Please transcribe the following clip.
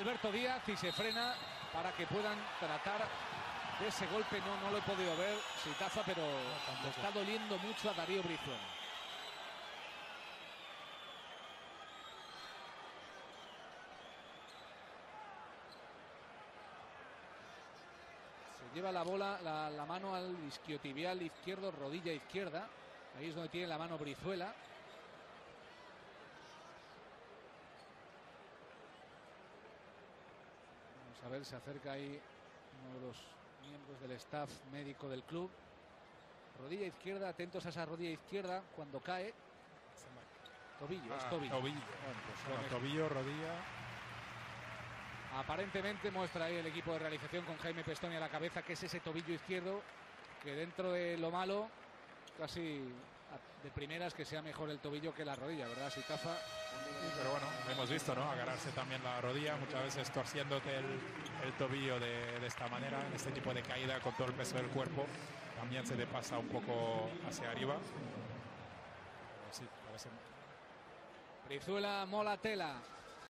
Alberto Díaz y se frena para que puedan tratar de ese golpe. No lo he podido ver, Sitafa, pero le está doliendo mucho a Darío Brizuela. Se lleva la bola, la mano al isquiotibial izquierdo, rodilla izquierda. Ahí es donde tiene la mano Brizuela. Vamos a ver, se acerca ahí uno de los miembros del staff médico del club. Rodilla izquierda, atentos a esa rodilla izquierda cuando cae. Tobillo, es tobillo. Tobillo. Bueno, pues tobillo, rodilla. Aparentemente muestra ahí el equipo de realización con Jaime Pestoni a la cabeza que es ese tobillo izquierdo, que dentro de lo malo, casi de primeras que sea mejor el tobillo que la rodilla, ¿verdad, Sitafa? Pero bueno, hemos visto, ¿no? Agarrarse también la rodilla, muchas veces torciéndote el tobillo de esta manera, en este tipo de caída con todo el peso del cuerpo, también se te pasa un poco hacia arriba. Pero sí, parece... Brizuela mola tela.